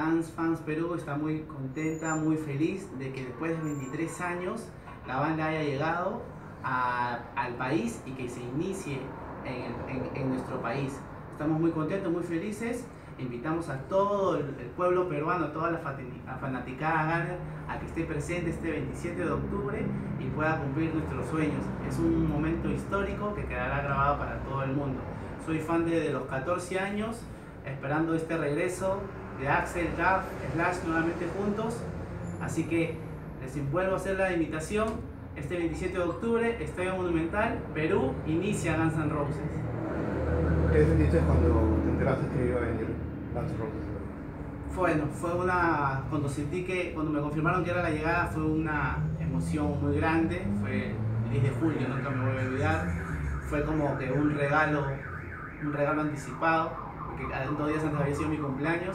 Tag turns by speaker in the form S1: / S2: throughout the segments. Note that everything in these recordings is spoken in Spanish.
S1: Fans Perú está muy contenta, muy feliz de que después de 23 años la banda haya llegado al país y que se inicie en nuestro país. Estamos muy contentos, muy felices. Invitamos a todo el pueblo peruano, a toda la fanaticada Gunner a que esté presente este 27 de octubre y pueda cumplir nuestros sueños. Es un momento histórico que quedará grabado para todo el mundo. Soy fan desde los 14 años, esperando este regreso de Axel, Duff, Slash nuevamente juntos. Así que les vuelvo a hacer la invitación. Este 27 de octubre, Estadio Monumental, Perú, inicia Guns N' Roses.
S2: ¿Qué sentiste cuando te enteraste que iba a venir Guns N' Roses?
S1: Bueno, cuando me confirmaron que era la llegada, fue una emoción muy grande. Fue el 10 de julio, nunca me voy a olvidar. Fue como que un regalo anticipado, porque 2 días antes había sido mi cumpleaños.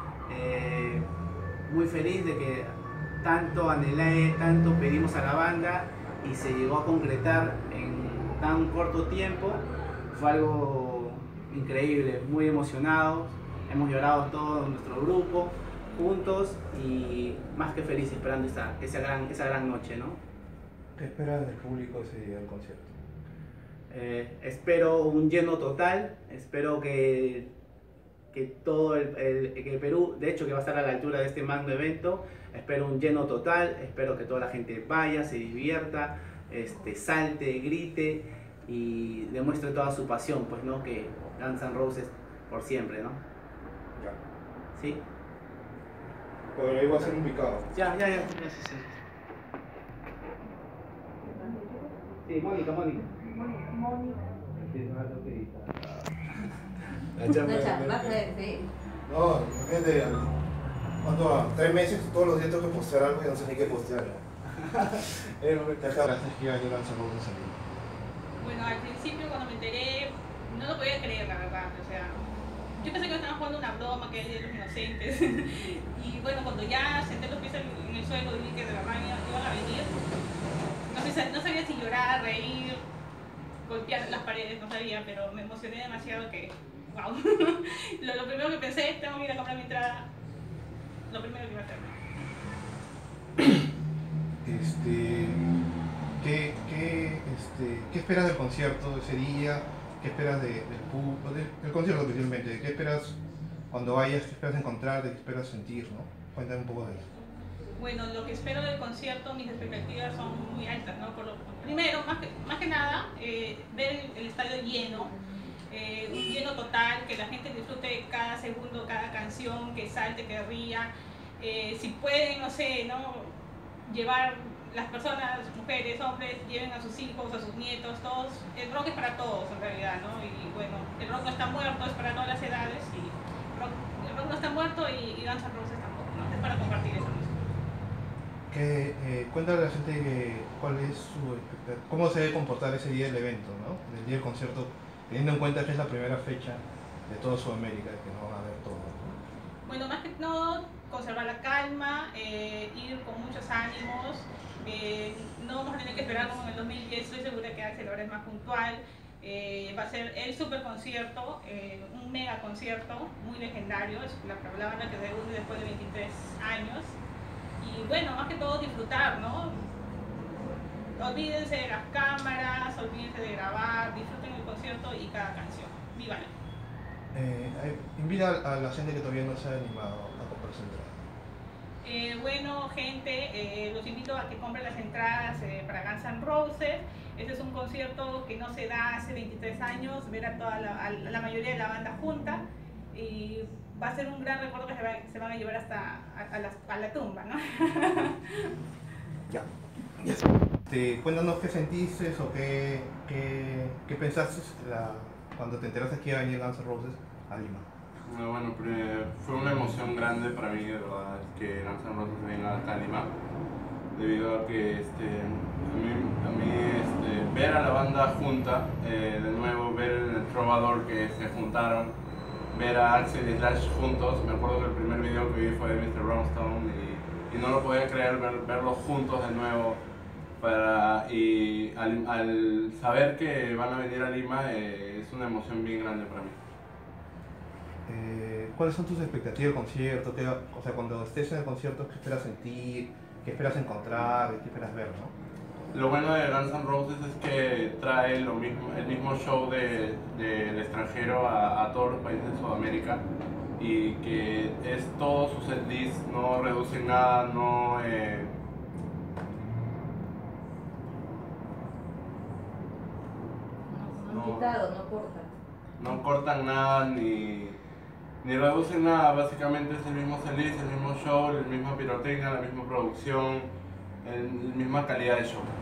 S1: Muy feliz de que tanto anhelé, tanto pedimos a la banda y se llegó a concretar en tan corto tiempo. Fue algo increíble, muy emocionados. Hemos llorado todo nuestro grupo juntos y más que feliz esperando esa gran noche, ¿no?
S2: ¿Qué esperas del público ese día del concierto?
S1: Espero un lleno total, espero que todo que Perú, de hecho que va a estar a la altura de este magno evento, espero un lleno total, espero que toda la gente vaya, se divierta, salte, grite y demuestre toda su pasión, pues, ¿no? Que Guns N' Roses por siempre, ¿no?
S2: Ya.
S1: ¿Sí?
S2: Bueno, ahí va a ser un picado.
S1: Ya. Sí, Mónica. Sí, no la tengo que editar.
S2: No, imagínate, ¿cuánto va? 3 meses, todos los días tengo que postear algo y no sé ni qué postear. Gracias que iba a venir Guns N' Roses a Lima.
S3: Bueno, al principio cuando me enteré, no lo podía creer, la verdad. O sea, yo pensé que estaban jugando una broma, que era el Día de los Inocentes. Y bueno, cuando ya senté los pies en el suelo y vi que de verdad iban a venir, no sabía si llorar, reír, golpear las paredes, no sabía, pero me emocioné demasiado que, wow. Lo primero que pensé, tengo que ir a comprar mi entrada, lo primero que iba a hacer.
S2: ¿Qué esperas del concierto ese día? ¿Qué esperas del concierto especialmente? ¿Qué esperas cuando vayas? ¿Qué esperas encontrar? ¿Qué esperas sentir? ¿No? Cuéntame un poco de eso.
S3: Bueno, lo que espero del concierto, mis expectativas son muy altas, ¿no? Primero, más que nada, ver el estadio lleno, un lleno total, que la gente disfrute cada segundo, cada canción, que salte, que ría. Si pueden, no sé, ¿no? Llevar las personas, mujeres, hombres, lleven a sus hijos, a sus nietos, todos. El rock es para todos en realidad, ¿no? Y bueno, el rock no está muerto, es para todas las edades, y el rock no está muerto y Guns N' Roses tampoco, ¿no? Es para compartir eso mismo.
S2: Cuéntale a la gente cuál es su expectativa, cómo se debe comportar ese día del evento, ¿no? El día del concierto, teniendo en cuenta que es la primera fecha de toda Sudamérica, que no van a ver todo.
S3: Bueno, más que todo, conservar la calma, ir con muchos ánimos, no vamos a tener que esperar como en el 2010, estoy segura que Axel ahora es más puntual. Va a ser el super concierto, un mega concierto muy legendario, es la banda que reúne después de 23 años. Y bueno, más que todo disfrutar, ¿no? Olvídense de las cámaras, olvídense de grabar, disfruten el concierto y cada canción. ¡Vívala!
S2: Invita a la gente que todavía no se ha animado a comprar su entrada.
S3: Bueno, gente, los invito a que compren las entradas para Guns N' Roses. Este es un concierto que no se da hace 23 años, ver a toda la mayoría de la banda junta. Y va a ser un gran recuerdo que se van a llevar hasta a la tumba, ¿no?
S2: Ya. Cuéntanos qué sentiste o qué pensaste cuando te enteraste que iba a venir Guns N' Roses a Lima.
S4: Bueno, fue una emoción grande para mí, de verdad, que Guns N' Roses venga acá a Lima, debido a que a mí ver a la banda junta, de nuevo ver el trovador que se juntaron, ver a Axel y Slash juntos. Me acuerdo que el primer video que vi fue de Mr. Brownstone y no lo podía creer verlos juntos de nuevo. Y al saber que van a venir a Lima, es una emoción bien grande para mí.
S2: ¿Cuáles son tus expectativas del concierto? O sea, cuando estés en el concierto, ¿qué esperas sentir? ¿Qué esperas encontrar? ¿Qué esperas ver, no?
S4: Lo bueno de Guns N' Roses es que trae lo mismo, el mismo show del extranjero a todos los países de Sudamérica y que es todo su setlist, no reduce nada,
S5: No han quitado, no cortan.
S4: no cortan nada ni reducen nada, básicamente es el mismo setlist, el mismo show, la misma pirotecnia, la misma producción, la misma calidad de show.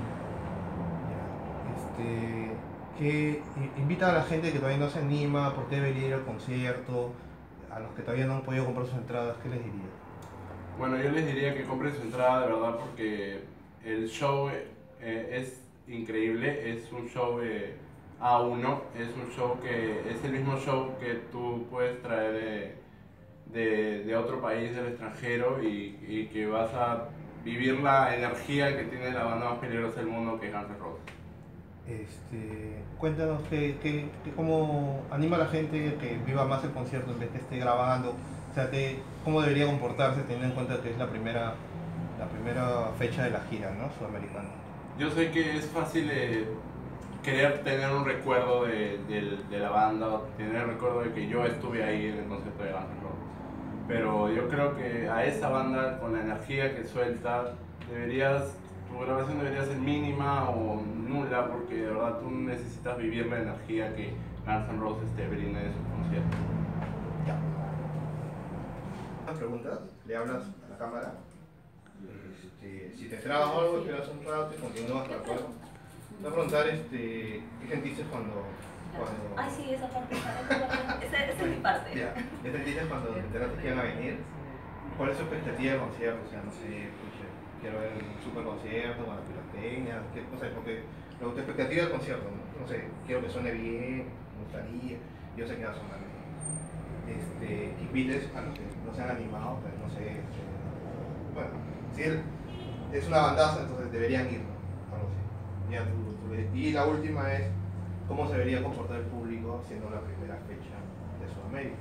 S2: Que invita a la gente que todavía no se anima, por qué debería ir al concierto, a los que todavía no han podido comprar sus entradas, ¿qué les diría?
S4: Bueno, yo les diría que compren su entrada de verdad porque el show es increíble, es un show A1, es un show que es el mismo show que tú puedes traer de otro país, del extranjero y que vas a vivir la energía que tiene la banda más peligrosa del mundo que es Guns N' Roses.
S2: Cuéntanos cómo anima a la gente que viva más el concierto en vez que esté grabando, o sea, cómo debería comportarse teniendo en cuenta que es la primera fecha de la gira, ¿no? Sudamericana.
S4: Yo sé que es fácil querer tener un recuerdo de la banda, o tener el recuerdo de que yo estuve ahí en el concierto de Guns N' Roses. Pero yo creo que a esa banda, con la energía que suelta, tu grabación debería ser mínima o nula, porque de verdad tú necesitas vivir la energía que Guns N' Roses te brinda en sus conciertos.
S2: Ya. Preguntas, le hablas a la cámara. Si te trabas algo, esperas un rato y continúas, ¿de acuerdo? Te voy a preguntar ¿qué sentiste cuando...
S5: Ay, sí, esa parte. Esa es mi parte.
S2: Ya, ¿qué sentiste cuando te enteraste que iban a venir? ¿Cuál es tu expectativa de concierto? O sea, no sé, quiero ver un super concierto con la pirotecnia, o sea, porque tu expectativa del concierto, no sé, quiero que suene bien, me gustaría, yo sé que va a sonar bien. Que invites a los que no se han animado, pues no sé, bueno, si es una bandaza, entonces deberían ir, ¿no? Algo así. Y la última es, ¿cómo se debería comportar el público siendo la primera fecha de Sudamérica?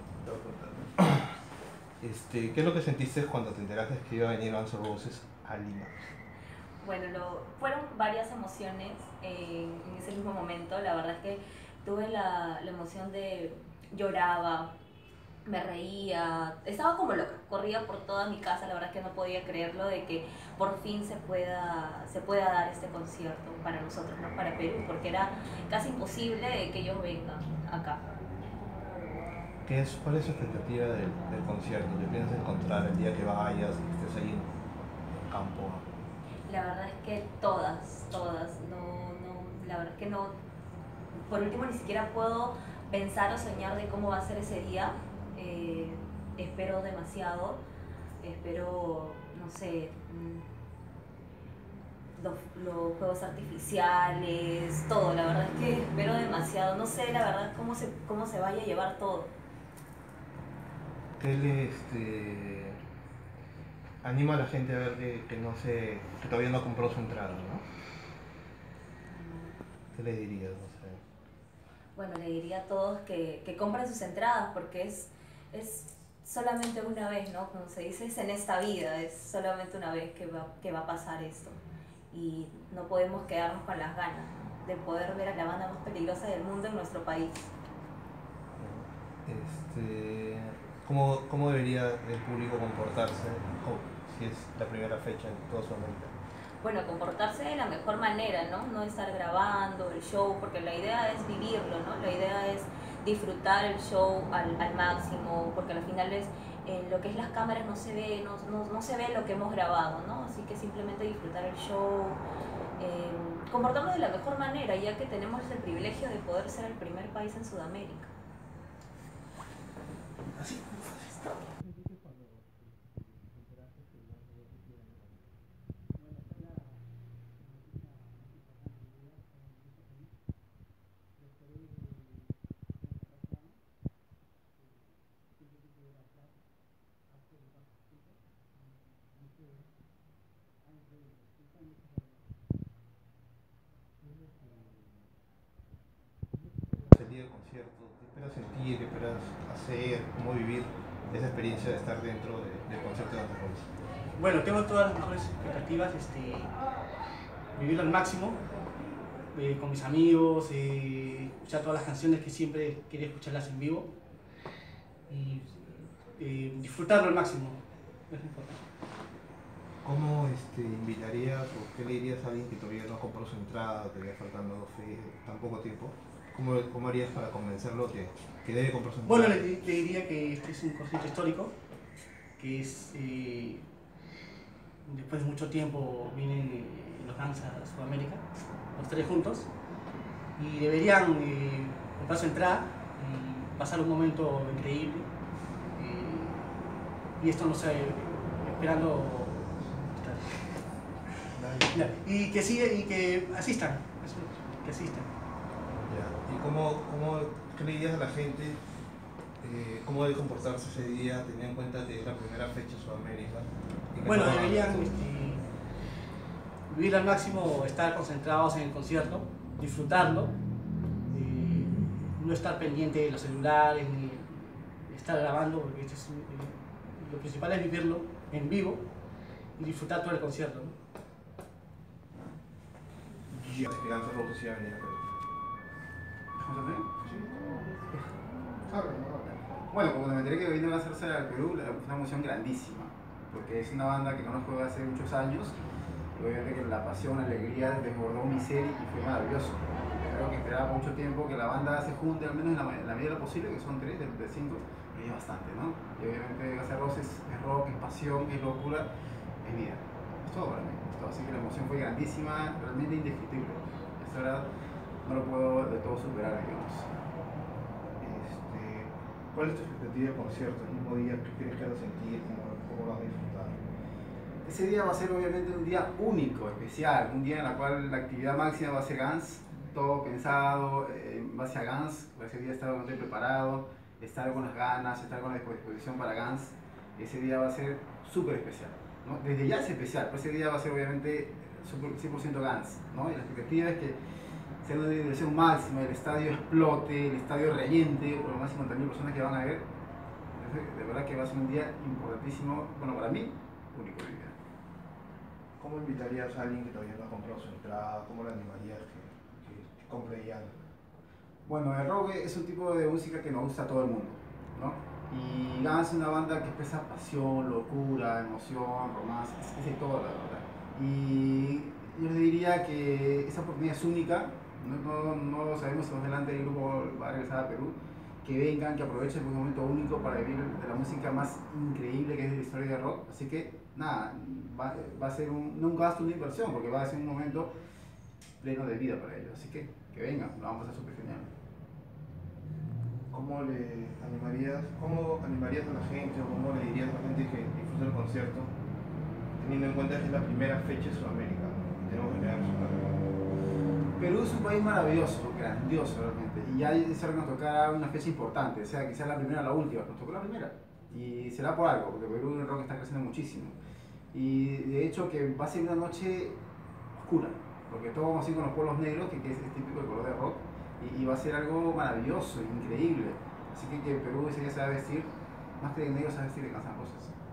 S2: ¿Qué es lo que sentiste cuando te enteraste que iba a venir Guns N' Roses a Lima?
S5: Bueno, fueron varias emociones en ese mismo momento. La verdad es que tuve la emoción de lloraba, me reía, estaba como loca, corría por toda mi casa. La verdad es que no podía creerlo de que por fin se pueda dar este concierto para nosotros, ¿no? Para Perú, porque era casi imposible de que ellos vengan acá.
S2: ¿Cuál es su expectativa del concierto? ¿Qué piensas encontrar el día que vayas, que estés ahí en campo?
S5: La verdad es que todas, la verdad es que no, por último ni siquiera puedo pensar o soñar de cómo va a ser ese día. Espero demasiado, espero, no sé, los juegos artificiales, todo, la verdad es que espero demasiado, no sé la verdad cómo se vaya a llevar todo.
S2: ¿Qué anima a la gente a ver que todavía no compró su entrada, ¿no? ¿Qué le dirías? No sé.
S5: Bueno, le diría a todos que compren sus entradas porque es solamente una vez, ¿no? Como se dice, es en esta vida, es solamente una vez que va a pasar esto. Y no podemos quedarnos con las ganas, ¿no? De poder ver a la banda más peligrosa del mundo en nuestro país.
S2: ¿Cómo debería el público comportarse si es la primera fecha en toda Sudamérica?
S5: Bueno, comportarse de la mejor manera, ¿no? No estar grabando el show, porque la idea es vivirlo, ¿no? La idea es disfrutar el show al máximo, porque al final lo que es las cámaras no se ve, no se ve lo que hemos grabado, ¿no? Así que simplemente disfrutar el show, comportarnos de la mejor manera, ya que tenemos el privilegio de poder ser el primer país en Sudamérica.
S2: Así. El día del concierto, ¿qué esperas sentir? sentir, qué esperas hacer, cómo vivir esa experiencia de estar dentro del concierto de Guns N' Roses?
S6: Bueno, tengo todas las mejores expectativas, vivirlo al máximo, con mis amigos, escuchar todas las canciones que siempre quería escucharlas en vivo y disfrutarlo al máximo. Es importante.
S2: ¿Cómo invitarías o qué le dirías a alguien que todavía no compró su entrada, que le faltando tan poco tiempo? ¿Cómo harías para convencerlo que debe comprar su entrada?
S6: Bueno, le diría que este es un concierto histórico, que es, después de mucho tiempo vienen los Guns a Sudamérica, los tres juntos, y deberían comprar su entrada y pasar un momento increíble. Y esto no sé, esperando. Y que asistan, que asistan.
S2: Ya. ¿Y qué le dirías a la gente? ¿Cómo debe comportarse ese día, teniendo en cuenta que es la primera fecha en Sudamérica?
S6: Bueno, deberían vivir al máximo, estar concentrados en el concierto, disfrutarlo, no estar pendiente de los celulares ni estar grabando, porque lo principal es vivirlo en vivo y disfrutar todo el concierto, ¿no?
S2: Que Guns N' Roses iba a venir a Perú.
S7: Bueno, cuando me enteré que vino a hacerse al Perú, fue una emoción grandísima, porque es una banda que conozco desde hace muchos años, y obviamente que la pasión, la alegría desbordó mi ser y fue maravilloso. Creo que esperaba mucho tiempo que la banda se junte, al menos en la medida de lo posible, que son 3 de 5, y es bastante, ¿no? Y obviamente Guns N' Roses es rock, es pasión, es locura, es vida. Es todo para mí, es todo. Así que la emoción fue grandísima, realmente indescriptible. Esa verdad no lo puedo de todo superar, digamos.
S2: ¿Cuál es tu expectativa del concierto? El mismo día, ¿qué crees que vas a sentir? ¿Cómo vas a disfrutar?
S7: Ese día va a ser obviamente un día único, especial, un día en el cual la actividad máxima va a ser Guns, todo pensado en base a Guns, ese día estar realmente preparado, estar con las ganas, estar con la disposición para Guns. Ese día va a ser súper especial, ¿no? Desde ya es especial, pero ese día va a ser obviamente 100% Guns, ¿no? Y la expectativa es que sea una diversión máxima, el estadio explote, el estadio reviente, por lo más 50.000 personas que van a ver. De verdad que va a ser un día importantísimo, bueno, para mí, único de vida.
S2: ¿Cómo invitarías a alguien que todavía no ha comprado su entrada? ¿Cómo le animarías que compre ya?
S7: Bueno, el rock es un tipo de música que nos gusta a todo el mundo, ¿no? Y Guns es una banda que expresa pasión, locura, emoción, romance, es de todo, la verdad. Y yo les diría que esa oportunidad es única. No sabemos si más adelante el grupo va a regresar a Perú, que vengan, que aprovechen un momento único para vivir de la música más increíble que es la historia del rock. Así que nada, va a ser no un gasto, una inversión, porque va a ser un momento pleno de vida para ellos. Así que vengan, lo vamos a hacer súper genial.
S2: ¿Cómo animarías a la gente o cómo le dirías a la gente que disfrute el concierto, teniendo en cuenta que es la primera fecha en Sudamérica, ¿no? Tenemos que quedar
S7: Perú es un país maravilloso, grandioso realmente, y ya es hora que nos tocará una fecha importante, o sea, que sea la primera o la última, nos tocó la primera, y será por algo, porque Perú en el rock está creciendo muchísimo, y de hecho que va a ser una noche oscura, porque todos vamos a ir con los polos negros, que es típico del color de rock, y va a ser algo maravilloso, increíble, así que Perú ese día se va a vestir, más que de negro se va a vestir de Guns N' Roses.